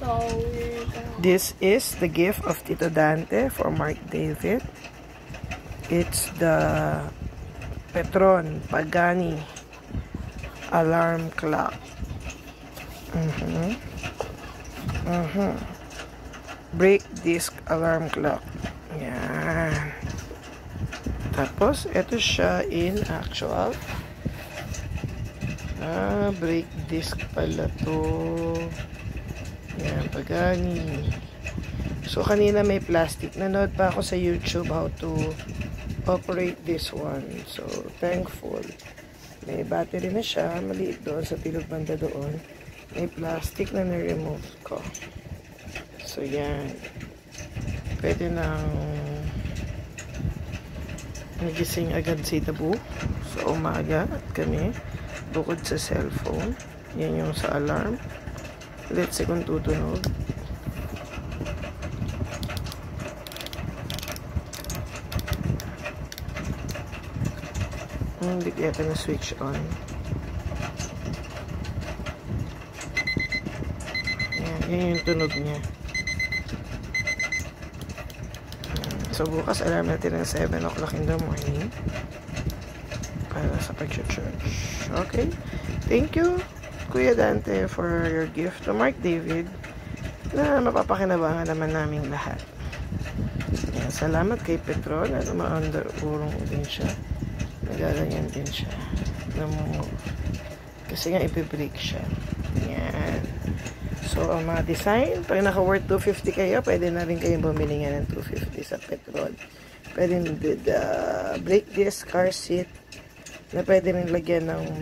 This is the gift of Tito Dante for Mark David. It's the Petron Pagani alarm clock. Brake disc alarm clock. Yan. Tapos, ito siya in actual. Brake disc pala to. Yan, Pagani. So, kanina may plastic. Nanood pa ako sa YouTube how to operate this one. So, thankful. May battery na siya. Maliit doon sa pilog banda doon. May plastic na na-remove ko. So, yan. Pwede nang nagising agad si Dabu sa umaga at kami bukod sa cellphone. Yan yung sa alarm. Let's see kung tutunog. Hindi kaya na switch on. Yan yung tunog niya. So, bukas alarm natin ng 7 o'clock in the morning para sa pag-charge. Okay? Thank you, Kuya Dante, for your gift to Mark David na mapapakinabangan naman naming lahat. Yan, salamat kay Petron at umaandar-urong din siya. Nagaganyan din siya. Kasi nga ipibreak siya. Yan. So, ang mga design, pag naka-worth 250 kayo, pwede na rin kayong bumili nga ng 250 sa Petron. Pwede with brake disc, car seat, na pwede rin lagyan ng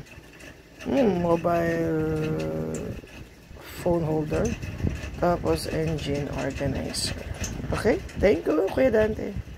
mobile phone holder, tapos engine organizer. Okay? Thank you, Kuya Dante.